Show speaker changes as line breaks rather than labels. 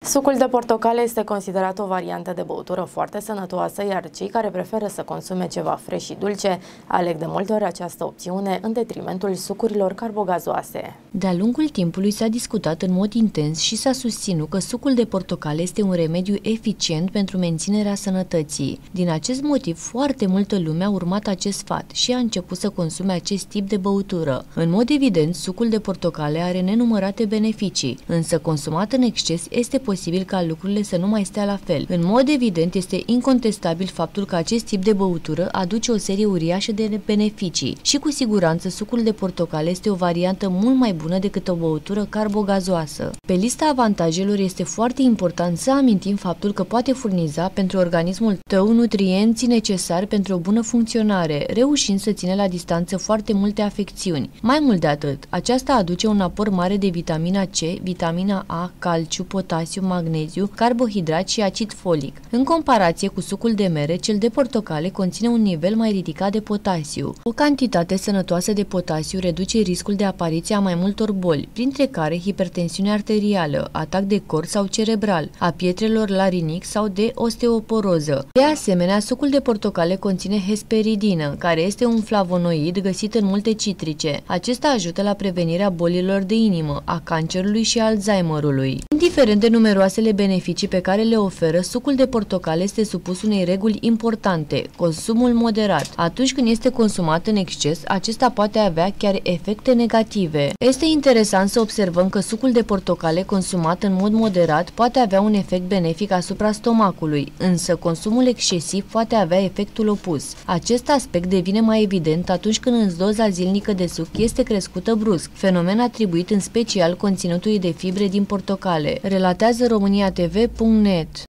Sucul de portocale este considerat o variantă de băutură foarte sănătoasă, iar cei care preferă să consume ceva fresh și dulce aleg de multe ori această opțiune în detrimentul sucurilor carbogazoase.
De-a lungul timpului s-a discutat în mod intens și s-a susținut că sucul de portocale este un remediu eficient pentru menținerea sănătății. Din acest motiv, foarte multă lume a urmat acest sfat și a început să consume acest tip de băutură. În mod evident, sucul de portocale are nenumărate beneficii, însă consumat în exces este posibil ca lucrurile să nu mai stea la fel. În mod evident, este incontestabil faptul că acest tip de băutură aduce o serie uriașă de beneficii și cu siguranță sucul de portocale este o variantă mult mai bună decât o băutură carbogazoasă. Pe lista avantajelor este foarte important să amintim faptul că poate furniza pentru organismul tău nutrienții necesari pentru o bună funcționare, reușind să ține la distanță foarte multe afecțiuni. Mai mult de atât, aceasta aduce un aport mare de vitamina C, vitamina A, calciu, potasiu, magneziu, carbohidrați și acid folic. În comparație cu sucul de mere, cel de portocale conține un nivel mai ridicat de potasiu. O cantitate sănătoasă de potasiu reduce riscul de apariție a mai multor boli, printre care hipertensiune arterială, atac de cor sau cerebral, a pietrelor la rinic sau de osteoporoză. De asemenea, sucul de portocale conține hesperidină, care este un flavonoid găsit în multe citrice. Acesta ajută la prevenirea bolilor de inimă, a cancerului și Alzheimerului. Indiferent de numeroasele beneficii pe care le oferă, sucul de portocale este supus unei reguli importante: consumul moderat. Atunci când este consumat în exces, acesta poate avea chiar efecte negative. Este interesant să observăm că sucul de portocale consumat în mod moderat poate avea un efect benefic asupra stomacului, însă consumul excesiv poate avea efectul opus. Acest aspect devine mai evident atunci când doza zilnică de suc este crescută brusc, fenomen atribuit în special conținutului de fibre din portocale, relatează romaniatv.net.